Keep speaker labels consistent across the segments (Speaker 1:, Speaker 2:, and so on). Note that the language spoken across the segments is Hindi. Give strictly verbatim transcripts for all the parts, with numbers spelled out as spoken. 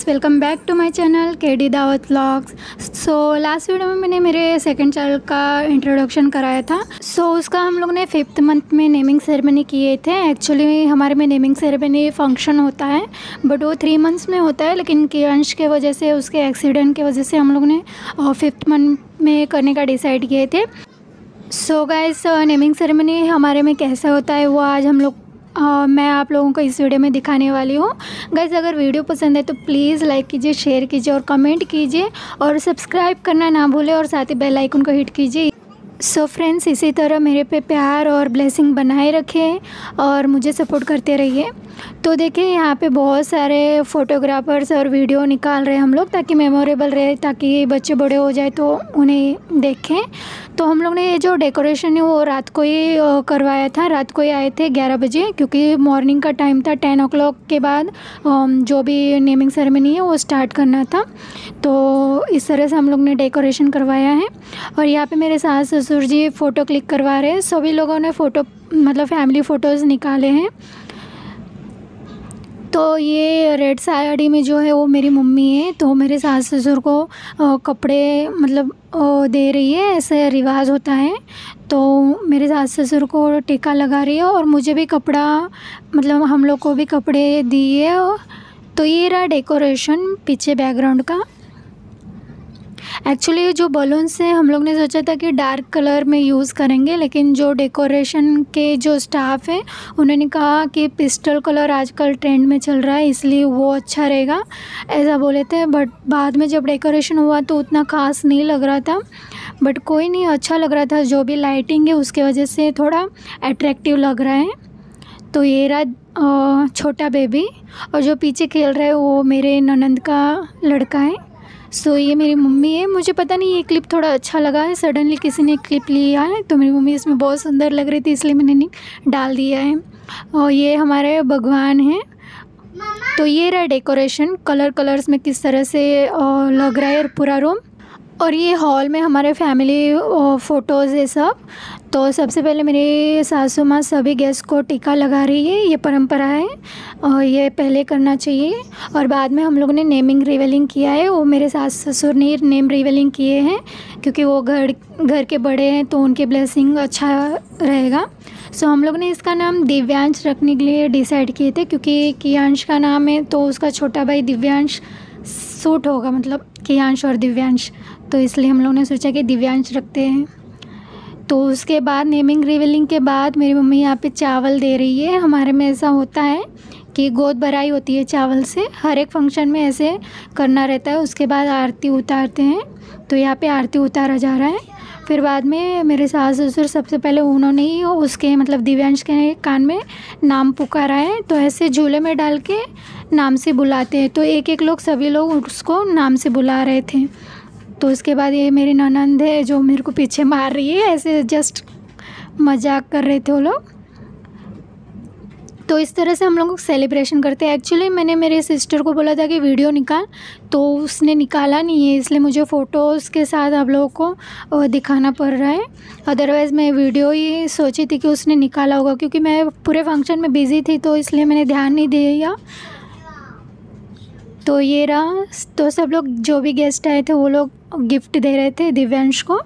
Speaker 1: Welcome back to my channel KD Dawat vlogs. So last video में मैंने मेरे सेकंड चाइल्ड का इंट्रोडक्शन कराया था। सो so, उसका हम लोग ने फिफ्थ मंथ में नेमिंग सेरेमनी किए थे। एक्चुअली हमारे में नेमिंग सेरेमनी फंक्शन होता है बट वो थ्री मंथ्स में होता है, लेकिन कियांश के वजह से, उसके एक्सीडेंट के वजह से हम लोग ने फिफ्थ मंथ में करने का डिसाइड किए थे। सो गाइस, नेमिंग सेरेमनी हमारे में कैसा होता है वो आज हम लोग Uh, मैं आप लोगों को इस वीडियो में दिखाने वाली हूँ। गाइस, अगर वीडियो पसंद है तो प्लीज़ लाइक कीजिए, शेयर कीजिए और कमेंट कीजिए और सब्सक्राइब करना ना भूलें और साथ ही बेल आइकन को हिट कीजिए। सो so फ्रेंड्स, इसी तरह मेरे पे प्यार और ब्लेसिंग बनाए रखें और मुझे सपोर्ट करते रहिए। तो देखिए, यहाँ पे बहुत सारे फ़ोटोग्राफर्स और वीडियो निकाल रहे हैं हम लोग, ताकि मेमोरेबल रहे, ताकि बच्चे बड़े हो जाए तो उन्हें देखें। तो हम लोग ने ये जो डेकोरेशन है वो रात को ही करवाया था। रात को ही आए थे ग्यारह बजे, क्योंकि मॉर्निंग का टाइम था। टेन ओ क्लॉक के बाद जो भी नेमिंग सेरेमनी है वो स्टार्ट करना था। तो इस तरह से हम लोग ने डेकोरेशन करवाया है। और यहाँ पे मेरे सास ससुर जी फ़ोटो क्लिक करवा रहे हैं। सभी लोगों ने फ़ोटो मतलब फैमिली फ़ोटोज़ निकाले हैं। तो ये रेड साड़ी में जो है वो मेरी मम्मी है, तो मेरे सास ससुर को आ, कपड़े मतलब आ, दे रही है, ऐसे रिवाज होता है। तो मेरे सास ससुर को टीका लगा रही है और मुझे भी कपड़ा, मतलब हम लोग को भी कपड़े दिए। तो ये रहा डेकोरेशन पीछे बैकग्राउंड का। एक्चुअली जो बलून्स हैं हम लोग ने सोचा था कि डार्क कलर में यूज़ करेंगे, लेकिन जो डेकोरेशन के जो स्टाफ है उन्होंने कहा कि पिस्टल कलर आजकल ट्रेंड में चल रहा है, इसलिए वो अच्छा रहेगा, ऐसा बोले थे। बट बाद में जब डेकोरेशन हुआ तो उतना ख़ास नहीं लग रहा था, बट कोई नहीं, अच्छा लग रहा था। जो भी लाइटिंग है उसके वजह से थोड़ा अट्रैक्टिव लग रहा है। तो ये रहा छोटा बेबी, और जो पीछे खेल रहा है वो मेरे ननंद का लड़का है। सो so, ये मेरी मम्मी है। मुझे पता नहीं ये क्लिप थोड़ा अच्छा लगा है, सडनली किसी ने क्लिप लिया है, तो मेरी मम्मी इसमें बहुत सुंदर लग रही थी, इसलिए मैंने डाल दिया है। और ये हमारे भगवान हैं। तो ये रहा डेकोरेशन, कलर कलर्स में किस तरह से लग रहा है पूरा रूम। और ये हॉल में हमारे फैमिली फ़ोटोज़ है सब। तो सबसे पहले मेरी सासू माँ सभी गेस्ट को टीका लगा रही है, ये परंपरा है और ये पहले करना चाहिए। और बाद में हम लोगों ने नेमिंग रिवीलिंग किया है, वो मेरे सास ससुर ने नेम रिवीलिंग किए हैं, क्योंकि वो घर घर के बड़े हैं तो उनकी ब्लेसिंग अच्छा रहेगा। सो हम लोग ने इसका नाम दिव्यांश रखने के लिए डिसाइड किए थे, क्योंकि कियांश का नाम है तो उसका छोटा भाई दिव्यांश सूट होगा, मतलब कियांश और दिव्यांश, तो इसलिए हम लोग ने सोचा कि दिव्यांश रखते हैं। तो उसके बाद नेमिंग रिवीलिंग के बाद मेरी मम्मी यहाँ पे चावल दे रही है। हमारे में ऐसा होता है कि गोद भराई होती है चावल से, हर एक फंक्शन में ऐसे करना रहता है। उसके बाद आरती उतारते हैं, तो यहाँ पे आरती उतारा जा रहा है। फिर बाद में मेरे सास ससुर सबसे पहले उन्होंने ही उसके मतलब दिव्यांश के कान में नाम पुकारा है। तो ऐसे झूले में डाल के नाम से बुलाते हैं, तो एक एक लोग सभी लोग उसको नाम से बुला रहे थे। तो उसके बाद ये मेरी ननंद है जो मेरे को पीछे मार रही है, ऐसे जस्ट मजाक कर रहे थे वो लोग। तो इस तरह से हम लोग सेलिब्रेशन करते हैं। एक्चुअली मैंने मेरे सिस्टर को बोला था कि वीडियो निकाल, तो उसने निकाला नहीं है, इसलिए मुझे फ़ोटोज़ के साथ आप लोगों को दिखाना पड़ रहा है। अदरवाइज़ मैं वीडियो ही सोची थी कि उसने निकाला होगा, क्योंकि मैं पूरे फंक्शन में बिज़ी थी, तो इसलिए मैंने ध्यान नहीं दिया। तो ये रहा, तो सब लोग जो भी गेस्ट आए थे वो लोग गिफ्ट दे रहे थे दिव्यांश को।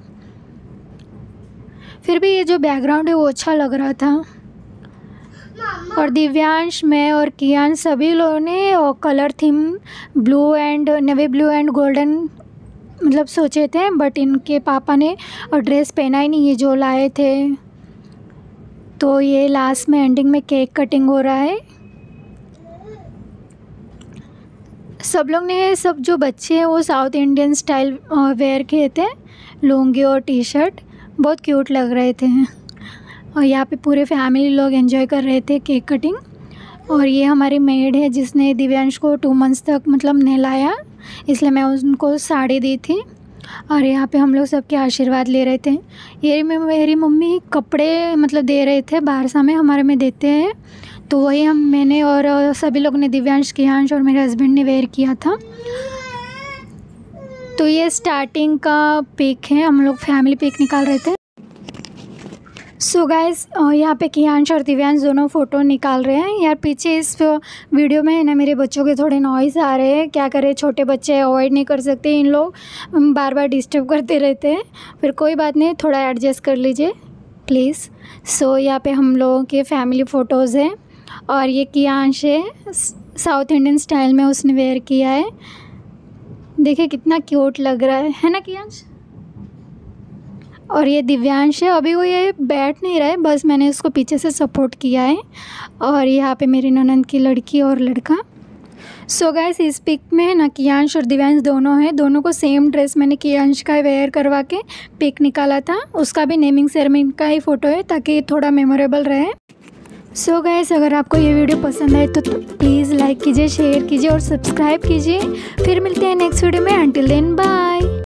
Speaker 1: फिर भी ये जो बैकग्राउंड है वो अच्छा लग रहा था। और दिव्यांश, मैं और कियान सभी लोगों ने colour theme blue and navy blue and golden मतलब सोचे थे, बट इनके पापा ने ड्रेस पहना ही नहीं है जो लाए थे। तो ये लास्ट में एंडिंग में केक कटिंग हो रहा है। सब लोग ने, सब जो बच्चे हैं वो साउथ इंडियन स्टाइल वेयर किए थे, लुंगी और टी शर्ट, बहुत क्यूट लग रहे थे। और यहाँ पे पूरे फैमिली लोग एंजॉय कर रहे थे केक कटिंग। और ये हमारी मेड है जिसने दिव्यांश को टू मंथ्स तक मतलब नहलाया, इसलिए मैं उनको साड़ी दी थी। और यहाँ पे हम लोग सबके आशीर्वाद ले रहे थे। ये मेरी मम्मी कपड़े मतलब दे रहे थे, बारसा में हमारे में देते हैं, तो वही हम मैंने और सभी लोग ने, दिव्यांश, कियांश और मेरे हस्बैंड ने वेयर किया था। तो ये स्टार्टिंग का पिक है, हम लोग फैमिली पिक निकाल रहे थे। सो गाइस यहाँ पे कियांश और दिव्यांश दोनों फ़ोटो निकाल रहे हैं। यार पीछे इस वीडियो में ना मेरे बच्चों के थोड़े नॉइज़ आ रहे हैं, क्या करें, छोटे बच्चे अवॉइड नहीं कर सकते, इन लोग बार बार डिस्टर्ब करते रहते हैं। फिर कोई बात नहीं, थोड़ा एडजस्ट कर लीजिए प्लीज़। सो यहाँ पे हम लोगों के फैमिली फ़ोटोज़ हैं और ये कियांश है, साउथ इंडियन स्टाइल में उसने वेयर किया है। देखिए कितना क्यूट लग रहा है है ना कियांश। और ये दिव्यांश है, अभी वो ये बैठ नहीं रहा है, बस मैंने उसको पीछे से सपोर्ट किया है। और यहाँ पे मेरी ननंद की लड़की और लड़का। सो so गाइस इस पिक में ना कियांश और दिव्यांश दोनों हैं, दोनों को सेम ड्रेस मैंने कियांश का वेयर करवा के पिक निकाला था। उसका भी नेमिंग सेरेमनी का ही फ़ोटो है ताकि थोड़ा मेमोरेबल रहे। सो so गाइस अगर आपको ये वीडियो पसंद आए तो, तो प्लीज़ लाइक कीजिए, शेयर कीजिए और सब्सक्राइब कीजिए। फिर मिलते हैं नेक्स्ट वीडियो में। Until then bye.